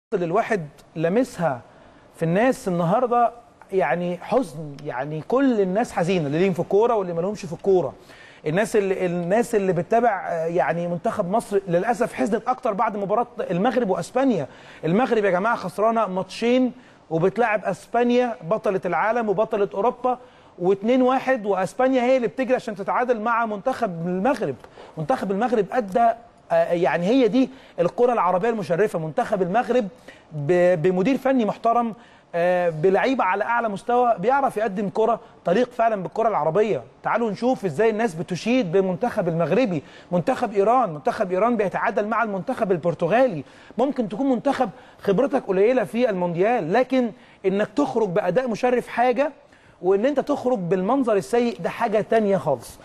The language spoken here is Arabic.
اللي الواحد لامسها في الناس النهارده يعني حزن، يعني كل الناس حزينه، اللي ليهم في الكوره واللي ما لهمش في الكوره. الناس اللي بتتابع يعني منتخب مصر للاسف حزنت اكتر بعد مباراه المغرب واسبانيا. المغرب يا جماعه خسرانه ماتشين وبتلاعب اسبانيا بطله العالم وبطله اوروبا و2-1، واسبانيا هي اللي بتجري عشان تتعادل مع منتخب المغرب. منتخب المغرب ادى يعني هي دي الكرة العربية المشرفة. منتخب المغرب بمدير فني محترم، بلعيبة على أعلى مستوى، بيعرف يقدم كرة طريق فعلا بالكرة العربية. تعالوا نشوف ازاي الناس بتشيد بمنتخب المغربي. منتخب إيران بيتعادل مع المنتخب البرتغالي. ممكن تكون منتخب خبرتك قليلة في المونديال، لكن انك تخرج بأداء مشرف حاجة، وان انت تخرج بالمنظر السيء ده حاجة تانية خالص.